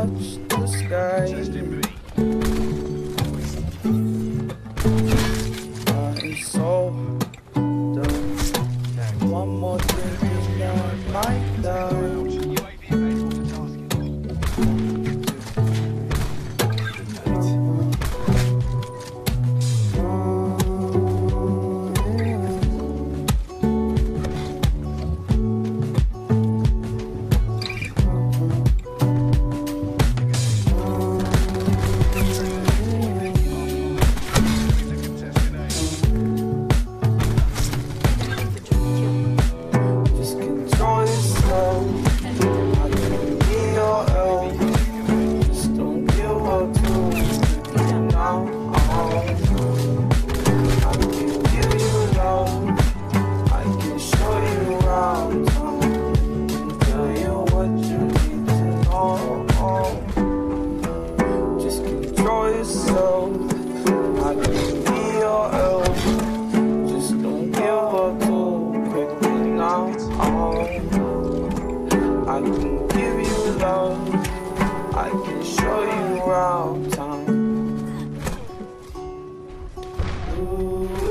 touch the sky. It's so done. One more drink and I might die. I can give you love, I can show you around town. Ooh.